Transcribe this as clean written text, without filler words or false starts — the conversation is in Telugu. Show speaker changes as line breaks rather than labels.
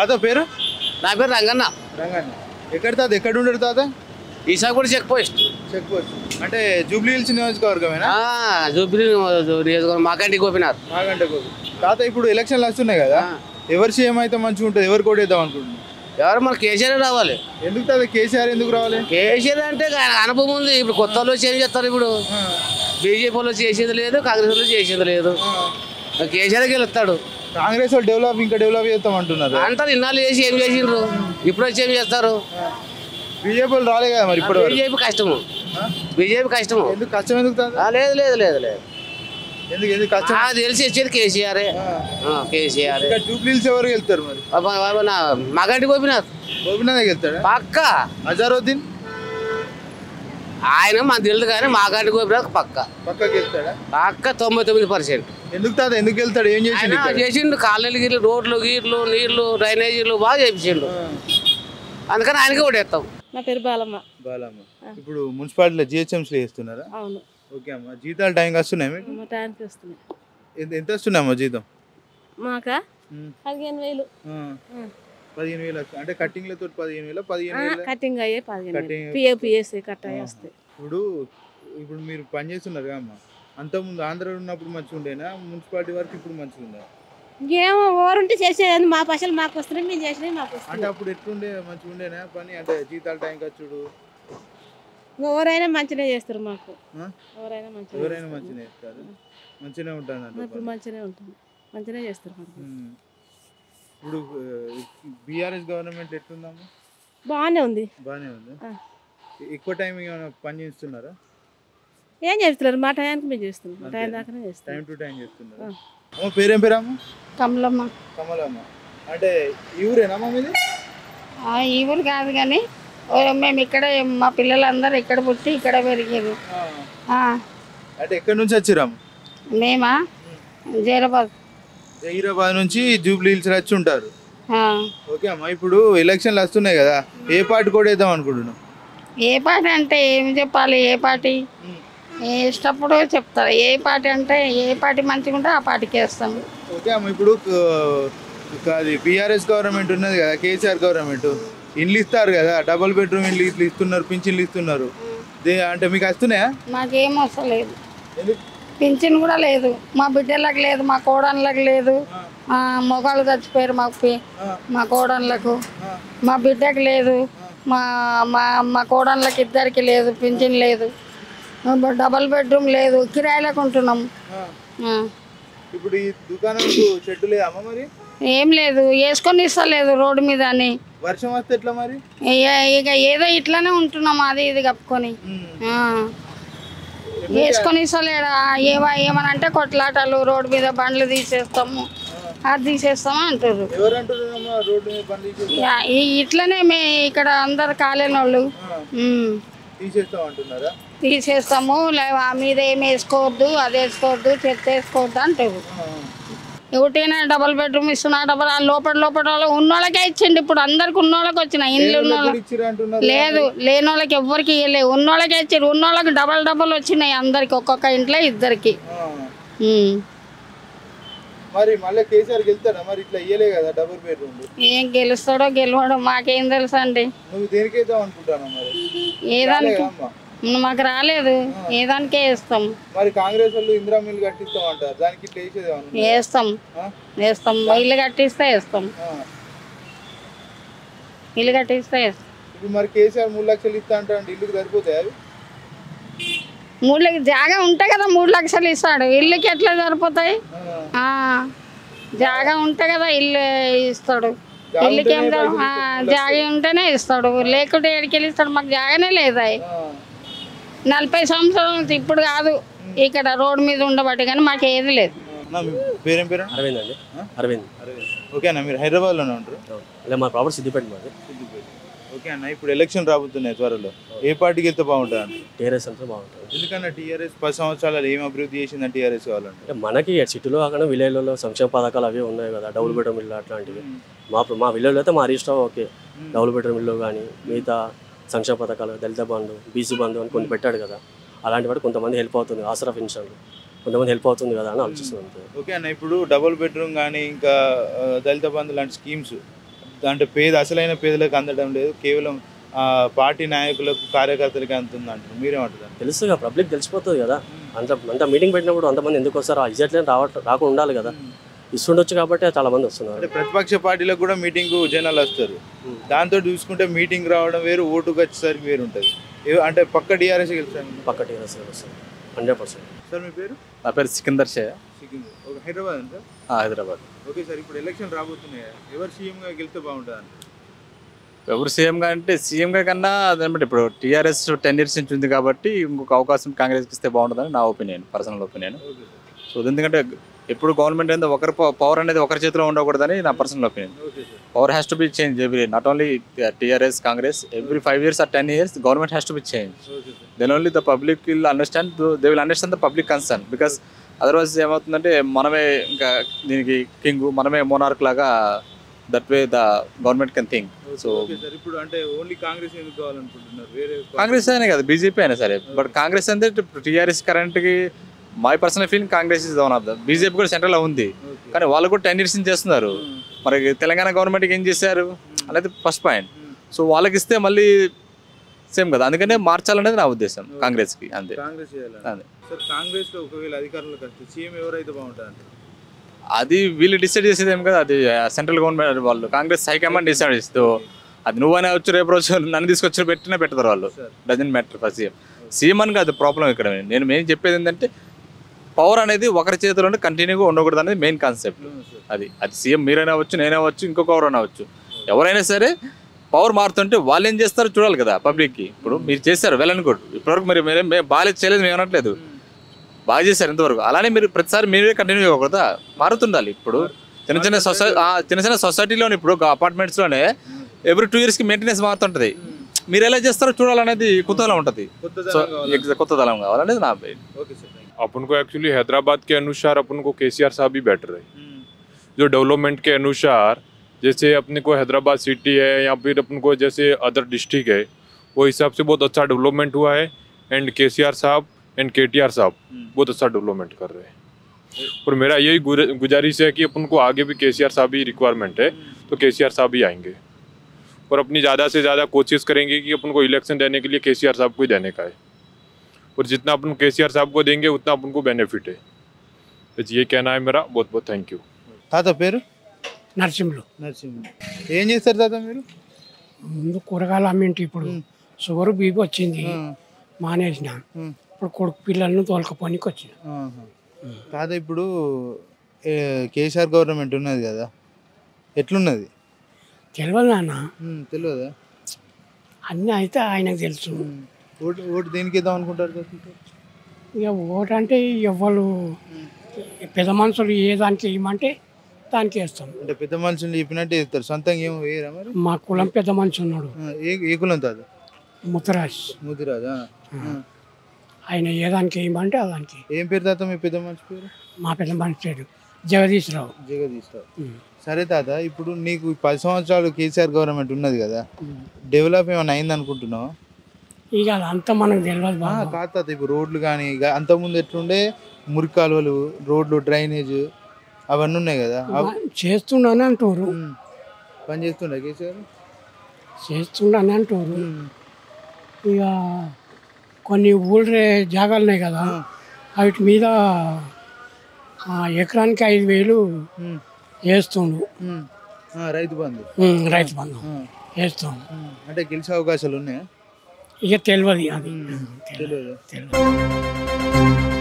తాత పేరు?
నా పేరు రంగన్న.
రంగన్న. ఎక్కడ తాత? ఎక్కడ ఉండరు తాత?
Isaguda check post.
Check post అంటే జూబ్లీ హిల్స్ నియోజకవర్గమేనా?
జూబ్లీ నియోజకవర్గం మాకంటి గోపినాథ్.
మాకంటే గోపి. తాత ఇప్పుడు ఎలక్షన్లు వస్తున్నాయి కదా, ఎవరు సీఎం అయితే మంచిగా ఉంటుంది, ఎవరు కోటేద్దాం అనుకుంటున్నాను?
ఎవరు మన కేసీఆర్ రావాలి.
ఎందుకు తాత కేసీఆర్ ఎందుకు రావాలి?
కేసీఆర్ అంటే అనుభవం ఉంది. ఇప్పుడు కొత్త వాళ్ళు చేంజ్ చేస్తారు. ఇప్పుడు బీజేపీలో చేసేది లేదు, కాంగ్రెస్ లో చేసేది లేదు. కేసీఆర్కి వెళ్తాడు.
కాంగ్రెస్ వాళ్ళు ఇంకా డెవలప్ చేస్తాం అంటున్నారు.
అంటారు ఇన్నాళ్ళు చేసి ఏం చేసిండ్రు, ఇప్పుడు వచ్చి ఏం చేస్తారు?
బీజేపీ వాళ్ళు రాలే కదా మరి. ఇప్పుడు
బీజేపీ కష్టము, బీజేపీ కష్టము.
ఎందుకు కష్టం? ఎందుకు
లేదు లేదు లేదు లేదు
ఎందుకు కష్టం?
తెలిసి వచ్చేది కేసీఆర్. కేసీఆర్.
జూబ్లీ హిల్స్ ఎవరు వెళ్తారు మరి?
మగంటి గోపినాథ్.
గోపినాథ్ వెళ్తాడు
పక్క.
అజారుద్దీన్
ఆయన మనకు తెలియదు కానీ మాగంటి గోపినాథ్
పక్కకి వెళ్తాడా?
పక్క 99%.
ఎందుకు తాత ఎందుకు వెళ్తాడు? ఏం
చేసిండు? కాలనీలు గిర్లు, రోడ్లు గీర్లు, నీళ్లు, డ్రైనేజీలు బాగా చేపించిండు. అందుకని ఆయనకి ఓటేస్తాం.
నా పేరు బాలమ్మ.
బాలమ్మ. ఇప్పుడు మున్సిపాలిటీలో జిహెచ్ఎంసీలో చేస్తున్నారా?
అవును.
ఓకే అమ్మ. జీతాలు టైంకి వస్తున్నాయి మీకు?
టైంకి వస్తున్నాయి.
ఎంత వస్తున్నాయమ్మా జీతం?
మాకా 15,000.
15,000 అంటే కట్టింగ్లతో 15,000? 15,000
కటింగ్ అయ్యే 15,000 పిఎస్ కట్ అయ్యి వస్తాయి.
ఇప్పుడు మీరు పని చేస్తున్నారు కదా అమ్మ, అంతకుముందు ఆంధ్రాలో ఉన్నప్పుడు మంచిగా ఉండేనా మున్సిపాలిటీ వరకు ఇప్పుడు మంచిగా ఉందా?
ఇంకేమో ఓరుంటే చేసేది మా పైసలు మాకు వస్తున్నాయి, మేము చేసినవి మాకు వస్తాయి.
అంటే అప్పుడు ఎట్లుండే? మంచిగా ఉండేనా పని? అంటే జీతాలు టైంకి వచ్చుడు?
ఎవరైనా మంచిగా చేస్తారు మాకు. ఎవరైనా
మంచిగా చేస్తారు. మంచిగానే ఉంటుంది.
ఇప్పుడు మంచిగానే ఉంటుంది, మంచిగానే చేస్తారు మాకు.
ఇప్పుడు బీఆర్ఎస్ గవర్నమెంట్ ఎట్లుందమ్మా?
బాగానే ఉంది.
బాగానే ఉంది. ఎక్కువ టైం ఏమైనా పని చేస్తున్నారా?
ఏం చేస్తున్నారు? మా టైంకి మేము చేస్తున్నాం. టైం దాకానే చేస్తాం.
టైం టు టైం చేస్తున్నారు. పేరేం పేరమ్మా?
కమలమ్మ.
కమలమ్మ. అంటే ఈ ఊరేనమ్మా మీది?
ఈ ఊరు కాదు కానీ మేము ఇక్కడ, మా పిల్లలందరూ ఇక్కడ పుట్టి ఇక్కడ పెరిగారు.
అంటే ఎక్కడి నుంచి వచ్చిరాము?
మేమా
జహీరాబాద్ నుంచి జూబ్లీ హిల్స్ వచ్చి ఉంటారు. ఓకే అమ్మా. ఇప్పుడు ఎలక్షన్లు వస్తున్నాయి కదా, ఏ పార్టీ కూడా వేద్దాం అనుకుంటున్నాం?
ఏ పార్టీ అంటే ఏం చెప్పాలి? ఏ పార్టీ ఇష్టప్పుడు చెప్తారు. ఏ పార్టీ అంటే ఏ పార్టీ మంచిగా ఉంటే ఆ పార్టీకి వేస్తాం.
ఓకే అమ్మ. ఇప్పుడు అది బీఆర్ఎస్ గవర్నమెంట్ ఉన్నది కదా, కేసీఆర్ గవర్నమెంట్, ఇండ్లు ఇస్తారు కదా, డబుల్ బెడ్రూమ్ ఇండ్లు ఇట్లా ఇస్తున్నారు, పింఛన్లు ఇస్తున్నారు. అంటే మీకు వస్తున్నాయా?
మాకేం వస్తలేదు. పింఛన్ కూడా లేదు, మా బిడ్డలకు లేదు, మా కోడళ్ళకి లేదు. మొగాళ్ళు చచ్చిపోయారు మా కోడళ్ళకు, మా బిడ్డకు లేదు, మా మా కోడళ్ళకి ఇద్దరికి లేదు, పింఛన్ లేదు, డబల్ బెడ్రూమ్ లేదు, కిరాయిలకు ఉంటున్నాం.
ఇప్పుడు ఈ దుకాణంకు చెట్టు లేదా అమ్మ? మరి
ఏం లేదు, వేసుకొని ఇస్తలేదు రోడ్డు మీద అని.
వర్షం వస్తే ఎట్లా మరి?
ఇక ఏదో ఇట్లానే ఉంటున్నాం, అది ఇది కప్పుకొని. వేసుకొని ఇస్తలేడా? ఏమనంటే కొట్లాటలు, రోడ్డు మీద బండ్లు తీసేస్తాము, అది తీసేస్తాము అంటారు. ఇట్లనే ఇక్కడ అందరు కాలేని వాళ్ళు తీసేస్తాము, మీద ఏం వేసుకోవద్దు, అది వేసుకోవద్దు, చెత్త వేసుకోవద్దు అంటారు. ఒకటైనా డబల్ బెడ్రూమ్ ఇస్తున్నా, లోపల ఉన్నోళ్ళకే ఇచ్చిండు. ఇప్పుడు అందరికి ఉన్నోళ్ళకి వచ్చినాయి ఇల్లు. లేదు, లేని వాళ్ళకి ఎవ్వరికి ఇవ్వలేదు, ఉన్నోళ్ళకే ఇచ్చారు. ఉన్నోళ్ళకి డబల్ వచ్చినాయి అందరికి, ఒక్కొక్క ఇంట్లో ఇద్దరికి. ఏం గెలుస్తాడో గెలవడో మాకేం తెలుసు అండి. ఏదానికి మాకు రాలేదు, ఏదానికే వేస్తాం. వేస్తాం ఇల్లు కట్టిస్తే వేస్తాం, ఇల్లు కట్టిస్తే వేస్తాం.
3 లక్షలు ఇస్తా అంటే ఇల్లుకి సరిపోతాయి?
3 లక్షలు జాగా ఉంటే కదా 3 లక్షలు ఇస్తాడు, ఇల్లుకి ఎట్లా సరిపోతాయి? జాగా ఉంటే కదా ఇల్లు ఇస్తాడు. ఇల్లుకి ఏం జాగా ఉంటేనే ఇస్తాడు, లేకుంటే ఎడికెళ్ళి ఇస్తాడు? మాకు జాగానే లేదా. 40 సంవత్సరాలు ఇప్పుడు కాదు ఇక్కడ రోడ్డు మీద ఉండబట్టి, కానీ మాకు ఏది లేదు.
పేరేం పేరు?
అరవింద్ అండి. అరవింద్.
ఓకే అన్న. మీరు హైదరాబాద్లోనే ఉంటారు?
మా ప్రాపర్ సిద్దిపేట మాది.
ఓకే అన్న. ఇప్పుడు ఎలక్షన్ రాబోతున్నాయి త్వరలో, ఏ పార్టీకి వెళ్తే బాగుంటుంది?
టీఆర్ఎస్ అంటే బాగుంటుంది.
ఎందుకన్నా టీఆర్ఎస్ 10 సంవత్సరాలు ఏం అభివృద్ధి చేసిందని టీఆర్ఎస్ కావాలంటే?
మనకి సిటీలో కాకుండా విలేజ్లలో సంక్షేమ పథకాలు అవి ఉన్నాయి కదా, డబుల్ బెడ్రూమ్ ఇల్లు అట్లాంటివి. మా విలేజ్లో అయితే మా రిజిస్టర్ ఓకే, డబుల్ బెడ్రూమ్ ఇల్లు కానీ మిగతా సంక్షేమ పథకాలు, దళిత బంధు, బీసీ బంధు అని కొన్ని పెట్టాడు కదా, అలాంటి వాటి కొంతమంది హెల్ప్ అవుతుంది. ఆసరా పెన్షన్లు కొంతమంది హెల్ప్ అవుతుంది కదా అని ఆలోచిస్తుంది.
ఓకే అన్న. ఇప్పుడు డబుల్ బెడ్రూమ్ కానీ ఇంకా దళిత బంధు లాంటి స్కీమ్స్ అంటే అసలైన పేదలకు అందడం లేదు, కేవలం పార్టీ నాయకులకు కార్యకర్తలకి అందుతుంది అంటారు. మీరేమంటారు?
తెలుసుగా, పబ్లిక్ తెలిసిపోతుంది కదా. అంత మీటింగ్ పెట్టినప్పుడు అంతమంది ఎందుకు వస్తారు? ఎగ్జాక్ట్లీ రాకుండా ఉండాలి కదా. ఇస్తుండొచ్చు కాబట్టి చాలా మంది వస్తున్నారు.
అంటే ప్రతిపక్ష పార్టీలకు కూడా మీటింగ్ జనాలు వస్తారు. దాంతో చూసుకుంటే మీటింగ్ రావడం వేరు, ఓటుకు వచ్చేసరికి వేరు ఉంటుంది. అంటే పక్క టీఆర్ఎస్ గెలుస్తాను.
పక్క టీఆర్ఎస్ వస్తుంది 100%.
సార్ మీ పేరు?
నా పేరు సికిందర్ షే.
హైదరాబాద్ అండి సార్?
హైదరాబాద్.
ఓకే సార్, ఇప్పుడు ఎలక్షన్ రాబోతున్నాయి, ఎవరు సీఎంగా గెలిస్తే బాగుంటుంది అంట?
ఎవరు సీఎంగా అంటే సీఎంగా కన్నా అదనమాట ఇప్పుడు టీఆర్ఎస్ 10 years నుంచి ఉంది కాబట్టి ఇంకొక అవకాశం కాంగ్రెస్కి ఇస్తే బాగుంటుందని నా ఒపీనియన్, పర్సనల్ ఒపీనియన్. సో ఎందుకంటే ఎప్పుడు గవర్నమెంట్ అనేది ఒకరి పవర్ అనేది ఒకరి చేతిలో ఉండకూడదని నా personal opinion. Power has to be change every, not only TRS Congress, every 5 years or 10 years government has to be change. Then only the public will understand, they will understand the public concern. Because otherwise ఏమవుతుందంటే మనమే ఇంకా దీనికి కింగ్, మనమే మోనార్క్ లాగా, that way the government can think. So
ఇప్పుడు అంటే ఓన్లీ కాంగ్రెస్ ఎందుకు కావాలనుకుంటున్నారు? వేరే
కాంగ్రెస్ అయినా కదా, బీజేపీ అయినా సరే. బట్ కాంగ్రెస్ అంటే టీఆర్ఎస్ కరెంట్కి my personal feeling Congress is one of the. BJP కూడా సెంట్రల్లో ఉంది కానీ వాళ్ళు కూడా 10 years నుంచి చేస్తున్నారు. మరి తెలంగాణ గవర్నమెంట్కి ఏం చేశారు అనేది ఫస్ట్ పాయింట్. సో వాళ్ళకి ఇస్తే మళ్ళీ సేమ్ కదా, అందుకనే మార్చాలనేది నా ఉద్దేశం కాంగ్రెస్కి. అంతే.
కాంగ్రెస్
అదే
సార్, కాంగ్రెస్లో ఒకవేళ అధికారంలోకి వస్తే సీఎం ఎవరైతే బాగుంటుంది?
అది వీళ్ళు డిసైడ్ చేసేది ఏం కదా, అది సెంట్రల్ గవర్నమెంట్ వాళ్ళు, కాంగ్రెస్ హైకమాండ్ డిసైడ్ చేస్తూ, అది నువ్వనే వచ్చు రేపు రోజు నన్ను తీసుకొచ్చి పెట్టినా పెడతారు వాళ్ళు. డజంట్ మ్యాటర్ ఫర్ సీఎం అని కాదు ప్రాబ్లం ఇక్కడ. నేను మెయిన్ చెప్పేది ఏంటంటే పవర్ అనేది ఒకరి చేతిలోనే కంటిన్యూగా ఉండకూడదు అనేది మెయిన్ కాన్సెప్ట్. అది సీఎం మీరైనా అవ్వచ్చు, నేనే అవ్వచ్చు, ఇంకొక ఎవరైనా అవ్వచ్చు, ఎవరైనా సరే పవర్ మారుతుంటే వాళ్ళు ఏం చేస్తారో చూడాలి కదా పబ్లిక్కి. ఇప్పుడు మీరు చేశారు వెల్ అండ్ గుడ్, ఇప్పటివరకు మీరు బాగా చేయలేదు మేము అనట్లేదు, బాగా చేశారు ఇంతవరకు. అలానే మీరు ప్రతిసారి మీరే కంటిన్యూ అవ్వకూడదా, మారుతుండాలి. ఇప్పుడు చిన్న సొసైటీలోనే, ఇప్పుడు అపార్ట్మెంట్స్లోనే ఎవ్రీ 2 yearsకి మెయింటెనెన్స్ మారుతుంటుంది. మీరు ఎలా చేస్తారో చూడాలనేది కుతూహలం ఉంటుంది. కొత్తదనం కావాలనేది నా మెయిన్.
अपन को एक्चुअली हैदराबाद के अनुसार अपन को केसीआर साहब ही बेटर है. जो डेवलपमेंट के अनुसार, जैसे अपने को हैदराबाद सिटी है या फिर अपन को जैसे अदर डिस्ट्रिक्ट है, वो हिसाब से बहुत अच्छा डेवलपमेंट हुआ है. एंड केसीआर साहब एंड केटीआर साहब बहुत अच्छा डेवलपमेंट कर रहे हैं. और मेरा यही गुजारिश है कि अपन को आगे भी केसीआर साहब ही रिक्वायरमेंट है, तो केसीआर साहब ही आएंगे. और अपनी ज़्यादा से ज़्यादा कोशिश करेंगे कि अपन को इलेक्शन देने के लिए केसीआर साहब को ही देने का है. और जितना अपन केसीआर साहब को देंगे उतना अपन को बेनिफिट है. बस ये कहना है मेरा. बहुत बहुत थैंक यू.
తాత పేరు?
నరసింహులు.
ఏం చేస్తారు తాత మీరు?
ముందు కూరగాయలు అమ్మింటి, ఇప్పుడు షుగర్ బీపీ వచ్చింది, మానేసిన. ఇప్పుడు కొడుకు పిల్లలను తోలుకపోనికి వచ్చిన.
తాత ఇప్పుడు కేసీఆర్ గవర్నమెంట్ ఉన్నది కదా, ఎట్లున్నది?
తెలియదు నాన్న.
తెలియదా?
అన్నీ అయితే ఆయనకు తెలుసు.
ఓటు దేనికి ఇద్దాం అనుకుంటారు?
ఇక ఓటు అంటే ఎవరు పెద్ద మనుషులు ఏ దానికి వేయమంటే దానికి వేస్తాం.
అంటే పెద్ద మనుషులు చెప్పినట్టు వేస్తారు, సొంతంగా ఏమో వేయరా మరి?
మా కులం పెద్ద మనిషి ఉన్నాడు.
ఏ కులం తాత?
ముత్తరాజ్.
ముదిరాజా?
ఆయన ఏ దానికి వేయమంటే ఆ దానికి.
ఏం పేరు తాత మీ పెద్ద మనిషి పేరు?
మా పెద్ద మనిషి పేరు జగదీశ్రావు.
జగదీశ్రావు. సరే తాత, ఇప్పుడు నీకు 10 సంవత్సరాలు కేసీఆర్ గవర్నమెంట్ ఉన్నది కదా, డెవలప్ ఏమైనా అయింది అనుకుంటున్నావు?
ఇక అదంతా మనకు తెలియదు బాగా.
కాదు తాత, ఇప్పుడు రోడ్లు కానీ ఇక అంతకుముందు ఎట్లుండే, మురికి కాలువలు, రోడ్లు, డ్రైనేజ్ అవన్నీ ఉన్నాయి కదా,
చేస్తుండని అంటారు.
పని చేస్తుండే కేసీఆర్?
చేస్తుండని అంటారు. ఇక కొన్ని ఊళ్ళే జాగాలు ఉన్నాయి కదా, వాటి మీద ఎకరానికి 5,000 వేస్తుండు.
రైతు బంధు.
రైతు బంధు వేస్తాం.
అంటే గెలిచే అవకాశాలు ఉన్నాయా?
ఇక తెలియదు, అది
తెలియదు.
తెలియదు.